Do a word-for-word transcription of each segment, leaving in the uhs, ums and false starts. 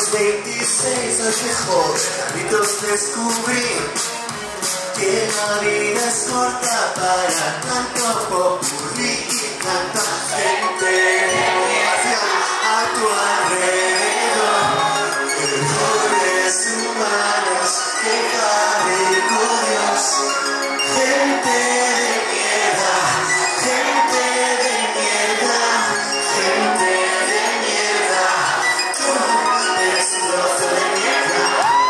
mis veintiséis años Carlitos descubrí que la vida es corta para tanto popurrí y tanta gente a tu alrededor. Errores humanos que cargo Dios. Gente de mierda, gente de mierda, gente de mierda. Tú eres un trozo de mierda.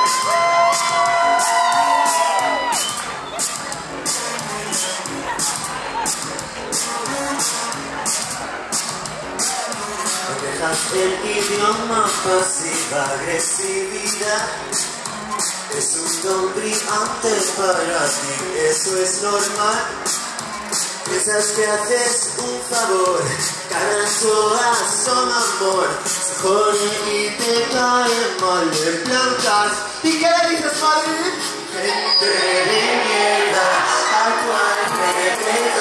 No dejas el idioma pasiva agresividad. Es un don brillante para ti, eso es normal. Piensas que haces un favor, ganas todas son amor. Se jode y te cae mal en blancas. ¿Y qué le dices, madre? Gente de mierda, a tu alrededor.